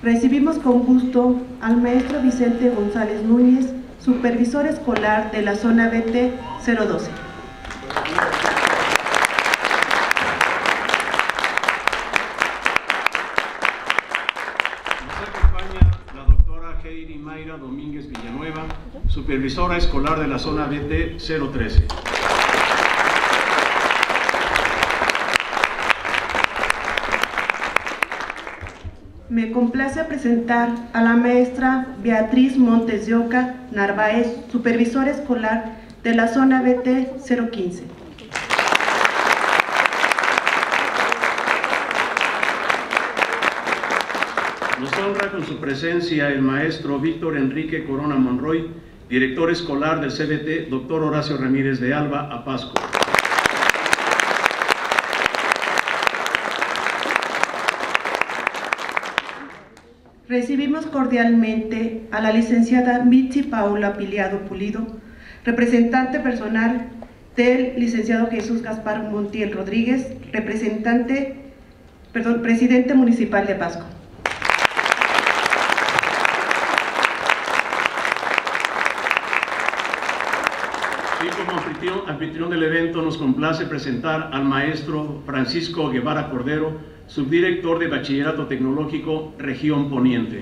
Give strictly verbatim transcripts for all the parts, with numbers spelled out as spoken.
Recibimos con gusto al maestro Vicente González Núñez, supervisor escolar de la zona B T cero doce. Nos acompaña la doctora Heidi Mayra Domínguez Villanueva, supervisora escolar de la zona B T cero trece. Me complace presentar a la maestra Beatriz Montes de Oca Narváez, supervisora escolar de la zona B T cero quince. Nos honra con su presencia el maestro Víctor Enrique Corona Monroy, director escolar del C B T, doctor Horacio Ramírez de Alba, Apasco. Recibimos cordialmente a la licenciada Mitzi Paula Piliado Pulido, representante personal del licenciado Jesús Gaspar Montiel Rodríguez, representante, perdón, presidente municipal de Apasco. Y como anfitrión, anfitrión del evento nos complace presentar al maestro Francisco Guevara Cordero, subdirector de Bachillerato Tecnológico Región Poniente.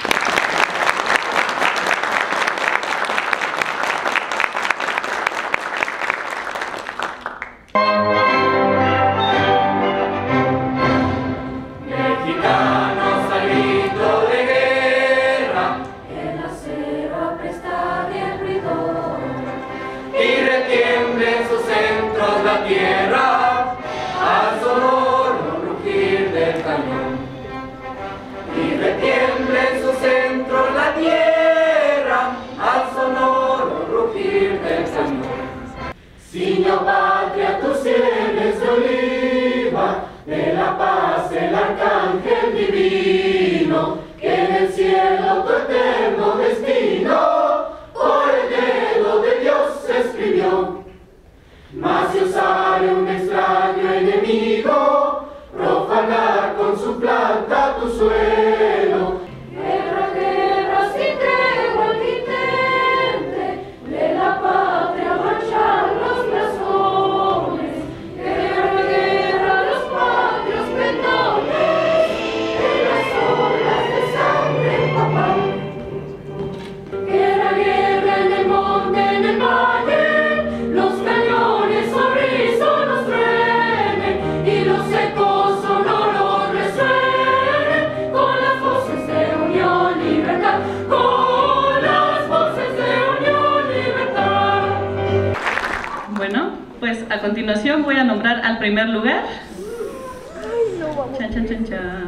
Ciño patria, tus sienes de oliva, de la paz el arcángel divino, que en el cielo tu eterno destino por el dedo de Dios se escribió. Mas si osare un extraño enemigo profanar con su planta tu suelo, guerra, guerra sin tregua al intente de la patria marchar los blasones, guerra, guerra los patrios pendones en las olas de sangre empapan, guerra, guerra en el monte, en el valle, los cañones sonrisos nos truenen y los ecos sonoros resuenen con las voces de unión, libertad, con las voces de unión, libertad. Bueno, pues a continuación voy a nombrar al primer lugar. Chan, chan, chan, chan.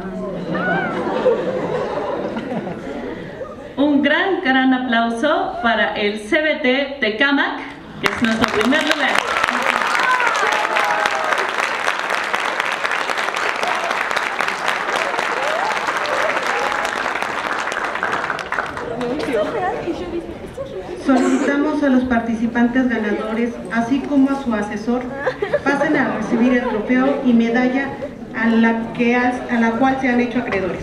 Un gran, gran aplauso para el C B T Tecámac, que es nuestro primer lugar. Solicitamos a los participantes ganadores, así como a su asesor, pasen a recibir el trofeo y medalla a la, que has, a la cual se han hecho acreedores.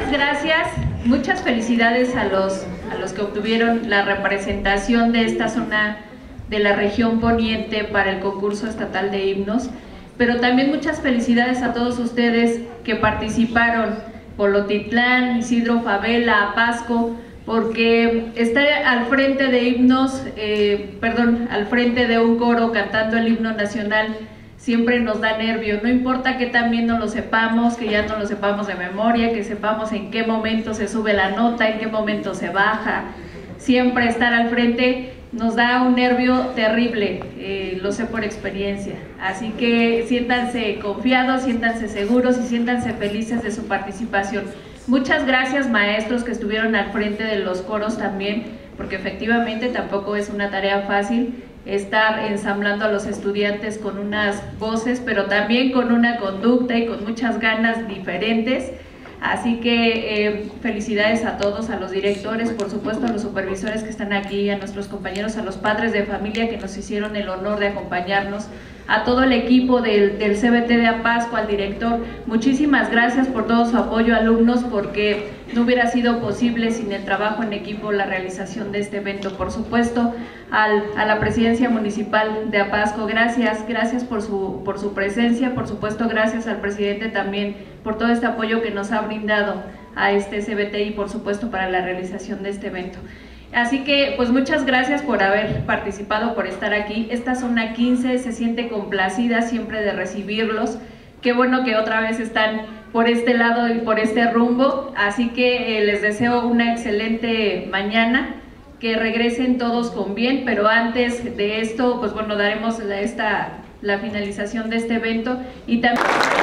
muchas gracias, muchas felicidades a los, a los que obtuvieron la representación de esta zona de la región poniente para el concurso estatal de himnos, pero también muchas felicidades a todos ustedes que participaron, Polotitlán, Isidro Favela, Apasco, porque estar al frente de himnos, eh, perdón, al frente de un coro cantando el himno nacional siempre nos da nervio, no importa que también no lo sepamos, que ya no lo sepamos de memoria, que sepamos en qué momento se sube la nota, en qué momento se baja, siempre estar al frente nos da un nervio terrible, eh, lo sé por experiencia, así que siéntanse confiados, siéntanse seguros y siéntanse felices de su participación. Muchas gracias maestros que estuvieron al frente de los coros también, porque efectivamente tampoco es una tarea fácil estar ensamblando a los estudiantes con unas voces, pero también con una conducta y con muchas ganas diferentes. Así que eh, felicidades a todos, a los directores, por supuesto a los supervisores que están aquí, a nuestros compañeros, a los padres de familia que nos hicieron el honor de acompañarnos, a todo el equipo del, del C B T de Apasco, al director, muchísimas gracias por todo su apoyo, alumnos, porque no hubiera sido posible sin el trabajo en equipo la realización de este evento. Por supuesto, al, a la presidencia municipal de Apasco, gracias, gracias por su, por su presencia, por supuesto gracias al presidente también por todo este apoyo que nos ha brindado a este C B T y por supuesto para la realización de este evento. Así que pues muchas gracias por haber participado, por estar aquí. Esta zona quince se siente complacida siempre de recibirlos. Qué bueno que otra vez están por este lado y por este rumbo, así que eh, les deseo una excelente mañana, que regresen todos con bien, pero antes de esto, pues bueno, daremos la, esta, la finalización de este evento y también...